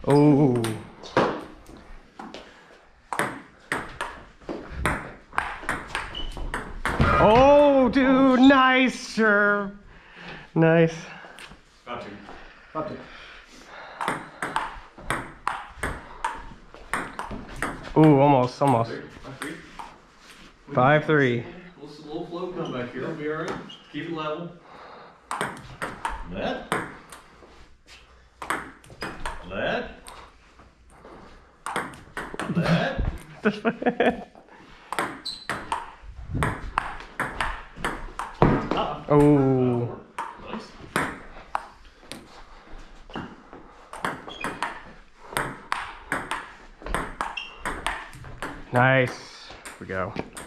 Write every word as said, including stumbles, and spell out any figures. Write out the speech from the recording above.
Oh. Oh, dude, nice serve. Nice. Got to. Got to. Ooh, almost, almost. Five three. Five three. A little, little flow comeback here. We'll be all right. Keep it level. Let. Let. Let. Oh. Nice. Nice. Here we go.